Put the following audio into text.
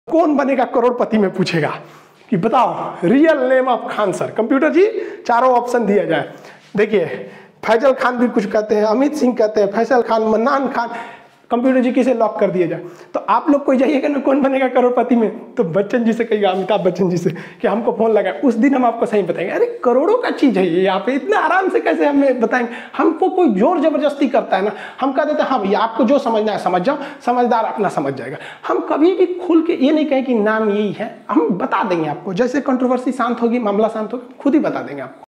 कौन बनेगा करोड़पति में पूछेगा कि बताओ real name of Khan sir. Computer ji चारों ऑप्शन दिया जाए। देखिए फैजल खान भी कुछ कहते हैं, अमित सिंह कहते हैं, फैसल खान, मन्नान खान। कंप्यूटर जी किसे लॉक कर दिया जाए? तो आप लोग कोई जाइएगा ना कौन बनेगा करोड़पति में, तो बच्चन जी से कहिएगा, अमिताभ बच्चन जी से कि हमको फोन लगाए, उस दिन हम आपको सही बताएंगे। अरे करोड़ों का चीज़ है ये, यहाँ पे इतना आराम से कैसे हमें बताएंगे? हमको कोई जोर जबरदस्ती करता है ना, हम कह देते हैं हाँ भैया आपको जो समझना है समझ जाओ, समझदार अपना समझ जाएगा। हम कभी भी खुल के ये नहीं कहें कि नाम यही है, हम बता देंगे आपको। जैसे कंट्रोवर्सी शांत होगी, मामला शांत होगा, खुद ही बता देंगे आपको।